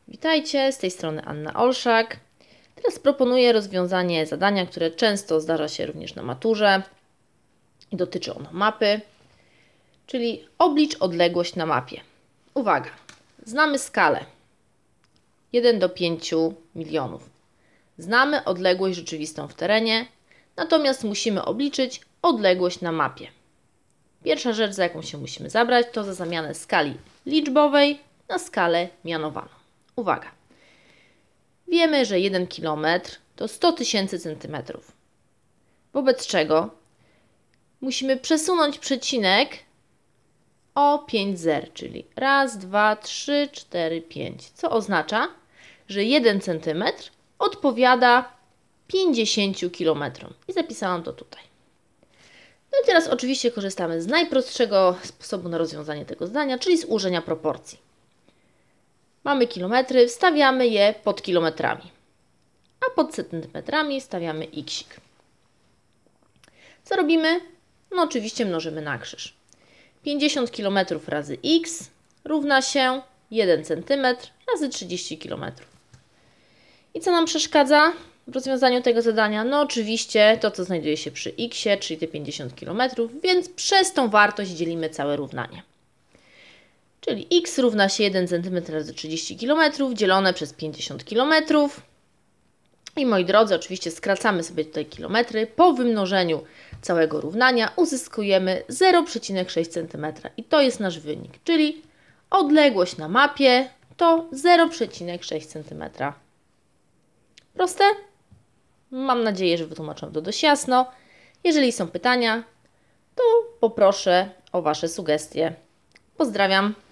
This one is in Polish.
Witajcie, z tej strony Anna Olszak. Teraz proponuję rozwiązanie zadania, które często zdarza się również na maturze i dotyczy ono mapy, czyli oblicz odległość na mapie. Uwaga, znamy skalę 1 do 5 milionów. Znamy odległość rzeczywistą w terenie, natomiast musimy obliczyć odległość na mapie. Pierwsza rzecz, za jaką się musimy zabrać, to za zamianę skali liczbowej na skalę mianowaną. Uwaga! Wiemy, że 1 km to 100 000 centymetrów. Wobec czego musimy przesunąć przecinek o 5 zer, czyli 1, 2, 3, 4, 5. Co oznacza, że 1 cm odpowiada 50 km. I zapisałam to tutaj. No i teraz oczywiście korzystamy z najprostszego sposobu na rozwiązanie tego zadania, czyli z ułożenia proporcji. Mamy kilometry, wstawiamy je pod kilometrami, a pod centymetrami stawiamy xik. Co robimy? No oczywiście mnożymy na krzyż. 50 km razy x równa się 1 cm razy 30 km. I co nam przeszkadza w rozwiązaniu tego zadania? No oczywiście to, co znajduje się przy x, czyli te 50 km, więc przez tą wartość dzielimy całe równanie. Czyli x równa się 1 cm razy 30 km dzielone przez 50 km. I moi drodzy, oczywiście skracamy sobie tutaj kilometry. Po wymnożeniu całego równania uzyskujemy 0,6 cm. I to jest nasz wynik, czyli odległość na mapie to 0,6 cm. Proste? Mam nadzieję, że wytłumaczyłam to dość jasno. Jeżeli są pytania, to poproszę o Wasze sugestie. Pozdrawiam.